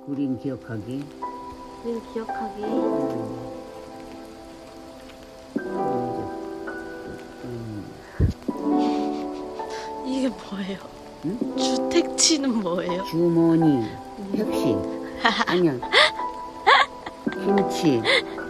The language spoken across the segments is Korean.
우린 기억하기. 우린 기억하기. 이게 뭐예요? 응? 주택치는 뭐예요? 주머니, 택시, 아니야, 김치,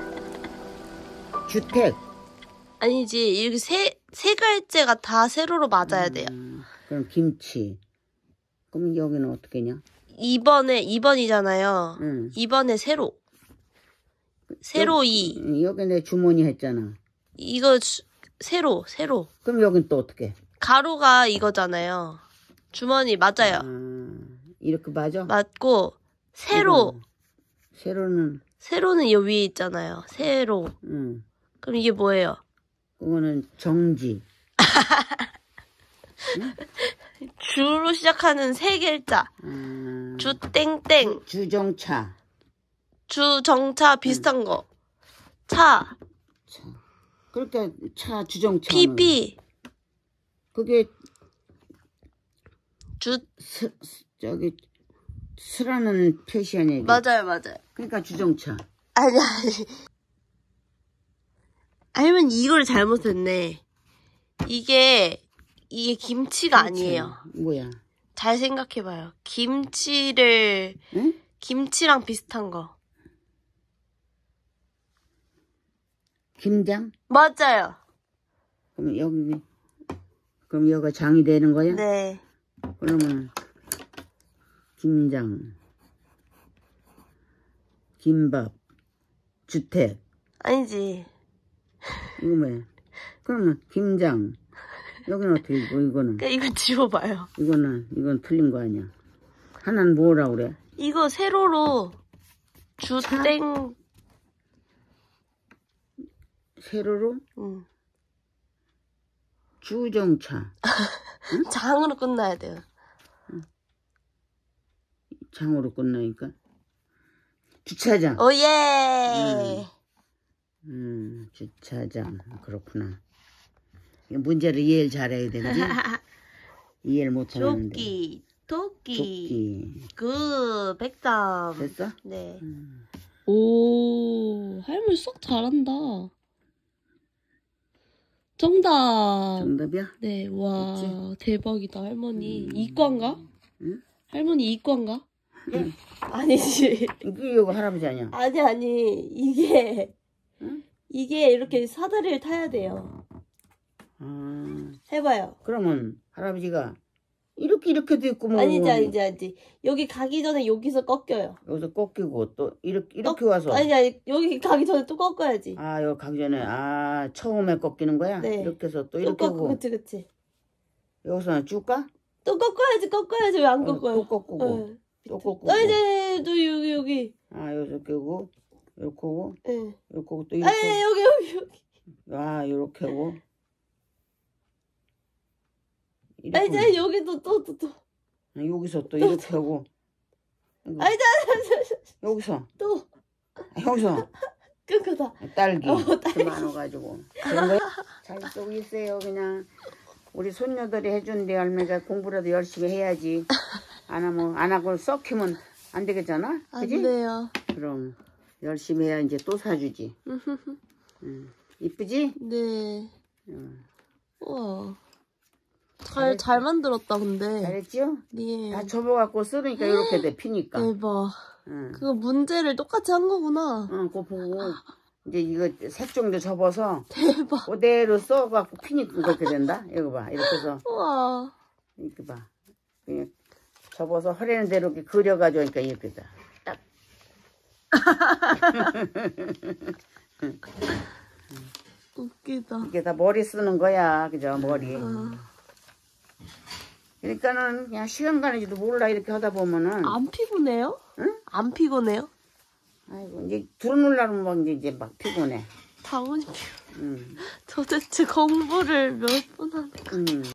주택. 아니지, 이렇게 세 글자가 다 세로로 맞아야 돼요. 그럼 김치. 그럼 여기는 어떻게 냐? 2번이잖아요. 응. 2번에 세로. 세로 2. 여기 내 주머니 했잖아. 이거 세로. 그럼 여긴 또 어떻게? 가로가 이거잖아요. 주머니 맞아요. 이렇게 맞아? 맞고 세로. 세로는 요 위에 있잖아요. 세로. 그럼 이게 뭐예요? 그거는 정지. 응? 주로 시작하는 세 글자. 주땡땡. 주정차. 주정차 비슷한 거. 차. 그러니까 차 주정차. PP. 그게 주 스라는 표시 아니야? 맞아요. 그러니까 주정차. 아니. 할머니 이걸 잘못했네. 이게 김치가 아니에요. 뭐야? 잘 생각해봐요. 김치를 응? 김치랑 비슷한 거. 김장? 맞아요. 그럼 여기가 장이 되는 거야? 네. 그러면 김장, 김밥, 주택. 아니지. 이거 뭐야? 그러면 김장. 여기는 어떻게 이거는? 그러니까 이거 지워봐요. 이건 틀린 거 아니야? 하나는 뭐라 그래? 이거 세로로 주땡. 세로로? 응. 주정차. 응? 장으로 끝나야 돼요. 장으로 끝나니까. 주차장. 오예. 주차장. 그렇구나. 문제를 이해를 잘해야 돼, 그지? 이해를 못하는데. 토끼. 굿, 100점. 됐어? 네. 오, 할머니 쏙 잘한다. 정답이야? 네, 와, 그치? 대박이다, 할머니. 이과인가? 응? 할머니 이과인가? 응. 아니지. 이거 할아버지 아니야? 아니, 이게, 응? 이게 이렇게 사다리를 타야 돼요. 해봐요. 그러면 할아버지가 이렇게도 있고 뭐. 아니지. 여기 가기 전에 여기서 꺾여요. 여기서 꺾이고 또 이렇게 와서. 아니, 여기 가기 전에 또 꺾어야지. 여기 가기 전에 처음에 꺾이는 거야? 네. 이렇게 해서 또 또 이렇게 꺾고, 하고. 그치. 여기서 쭉 가? 또 꺾어야지. 왜 안 꺾어요? 또 꺾고. 네. 또 꺾고. 아니, 또 여기. 여기서 끼고 이렇게 하고. 네. 이렇게 하고 또 이렇게. 아니, 여기. 이렇게 하고. 아니, 여기도 또. 여기서 또 이렇게 하고. 아니, 여기서. 또. 여기서. 그거다. 딸기. 딸기. 많아가지고. 그런 거 잘 쓰고 있어요. 그냥 우리 손녀들이 해준대. 할매가 공부라도 열심히 해야지. 안 하고 썩히면 안 되겠잖아. 그지? 안 돼요. 그럼 열심히 해야 이제 또 사주지. 이쁘지? 네. 우와. 잘 만들었다, 근데. 잘했죠? 네. 다 접어갖고 쓰니까 이렇게 돼, 피니까. 대박. 그거 문제를 똑같이 한 거구나. 그거 보고, 이제 이거 색종도 접어서, 대박. 그대로 써갖고 피니까 그렇게 된다? 이거 봐, 이렇게 해서. 우와. 이렇게 봐. 그냥 접어서 허리는 대로 이렇게 그려가지고 하니까 이렇게 돼. 딱. 웃기다. 이게 다 머리 쓰는 거야, 그죠? 머리. 그러니까는 그냥 시간 가는지도 몰라 이렇게 하다 보면은. 안 피곤해요? 응? 안 피곤해요? 아이고 이제 들어놓으려면 막 이제 막 피곤해. 당연히 피곤해. 도대체 공부를 몇 번 하는 거야?